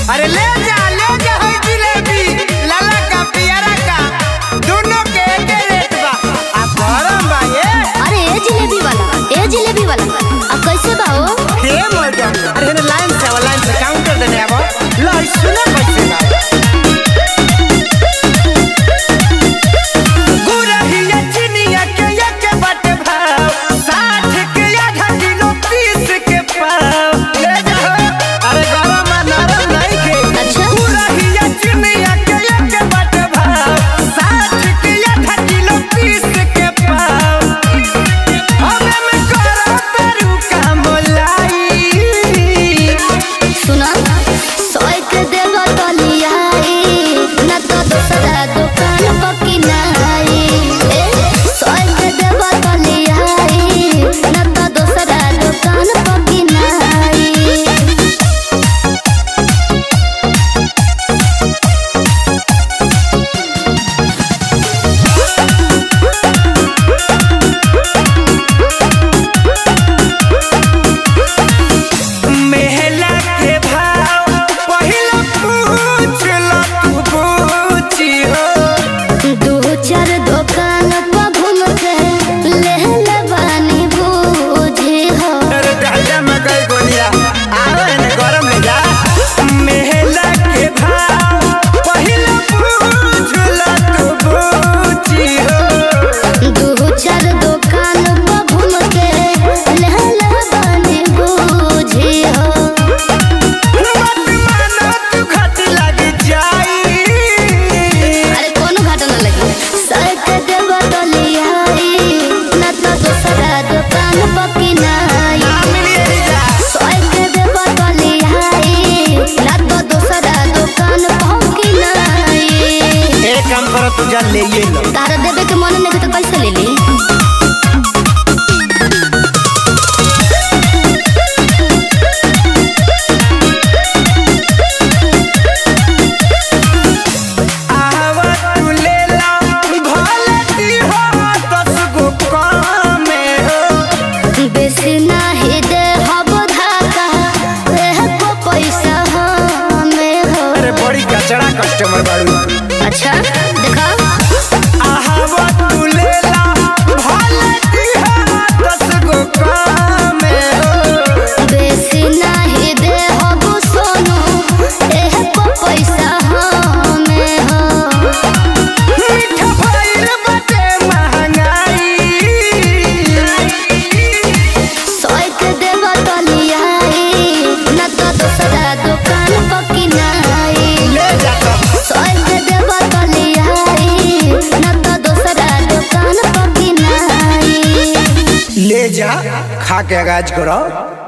अरे ले जा है जिलेबी लाला का पियरा का दोनों के एक रेट बा। आ गरम बा ये। अरे ए जिलेबी वाला अब कैसे बा हो? हे मैडम अरे लाइन से काउंटर देने आवो लो सुनो कैसे बा। गुरहिया चिनिया के एक बाट भाव 60 के आधा किलो 30 के पाव ले जा। अरे गरम नरम नहीं के। अच्छा गुरहिया चिनिया के एक बाट भाव 60 के आधा किलो 30 के पाव। हमें में करो पेरू का मोलाई। सुना 100 के देबो तो लियाई ना तो दूसरा दुकान पकी नाई। 100 के देबो तो लियाई ना तो दूसरा दुकान पकी नाई। मेहला के भाव पहिला पूछ लो तू पूछी हो। 2-4 दुकान पर घूम के ले ले बानी बूझी हो। अरे दादा मकई गोलिया आवे ने गरम ले जा। मेहला के भाव पहिला पूछ लो तू पूछी हो। 2-4 दुकान पर घूम के ले ले बानी बूझी हो। मत मानो तू घट लग जाई। अरे कोनो घाटा ना लगी। 100 के देबो तो लियाई ना तो दूसरा दुकान पकी नाई। ना मिली जा। 100 के देबो तो लियाई ना तो दूसरा दुकान पकी नाई। एक काम करो तू जा ले ये लो। तारा देवे के मन नहीं तो कैसे ले ली? आवा तू ले ला भले दी हो 10 गो काम में हो। बेसी नाही दे हब धाका को पैसा हमें हो। अरे बड़ी कचड़ा कस्टमर बाड़ू। अच्छा देखा आवा तू ले ला भले दी हो 10 गो काम में हो। बेसी नाही दे हब सोनू को पैसा हमें हो। मीठा भइल बाटे महंगाई। 100 के देबो तो लियाई ना तो दूसरा दुकान पकी नाई। ले जा तो 100 के देबो तो लियाई ना तो दूसरा दुकान पकी नाई। ले जा खा के गाज करो।